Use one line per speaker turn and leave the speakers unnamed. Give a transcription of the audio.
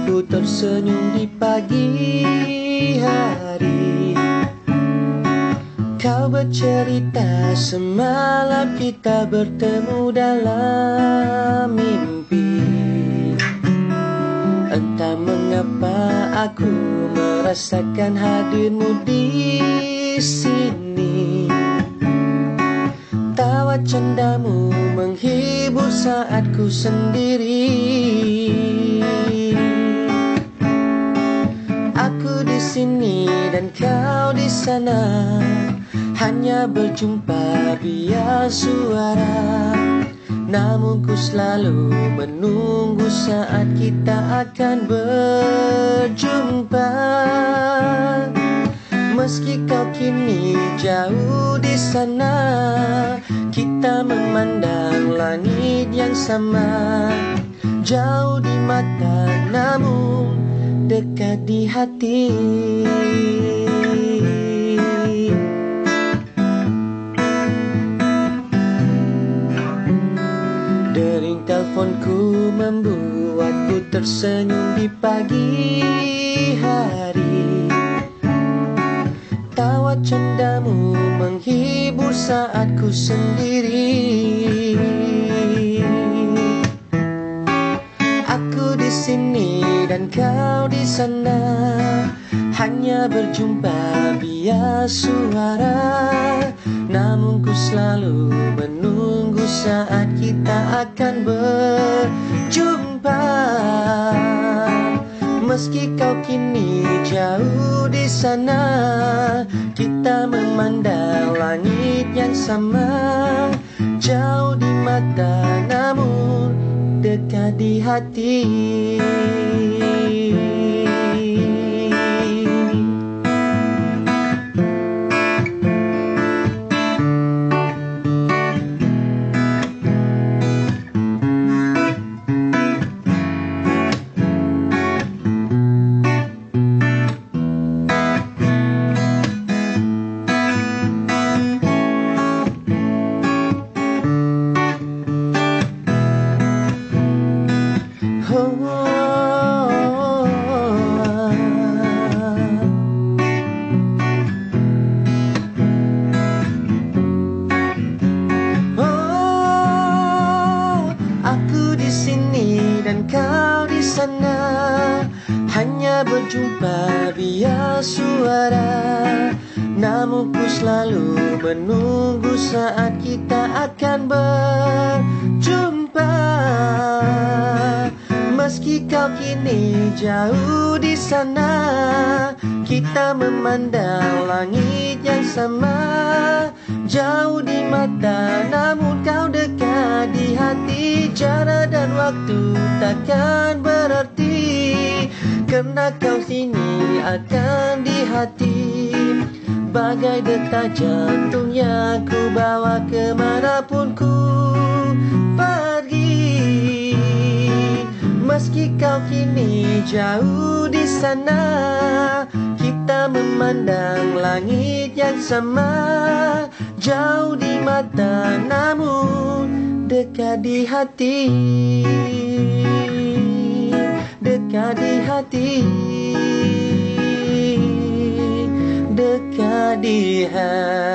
membuatku tersenyum di pagi hari. Kau bercerita semalam kita bertemu dalam mimpi. Entah mengapa aku merasakan hadirmu di sini. Tawa candamu menghibur saat ku sendiri. Aku di sini dan kau di sana, hanya berjumpa via suara. Namun ku selalu menunggu saat kita akan berjumpa. Meski kau kini jauh di sana, kita memandang langit yang sama. Jauh di mata namun dekat di hati. Dering teleponku membuatku tersenyum di pagi hari. Tawa candamu menghibur saat ku sendiri. Aku di sini dan kau di sana, hanya berjumpa via suara. Namun ku selalu menunggu saat kita akan berjumpa. Meski kau kini jauh di sana, kita memandang langit yang sama. Jauh di mata namun dekat di hati. Aku di sini dan kau di sana, hanya berjumpa via suara. Namun ku selalu menunggu saat kita akan berjumpa. Meski kau kini jauh di sana, kita memandang langit yang sama. Jauh di mata namun kau dekat di hati. Jarak dan waktu takkan berarti, karena kau sini akan di hati. Bagai detak jantung yang ku bawa kemanapun ku pergi. Meski kau kini jauh di sana, kita memandang langit yang sama. Jauh di mata namun dekat di hati. Dekat di hati. Dekat di hati.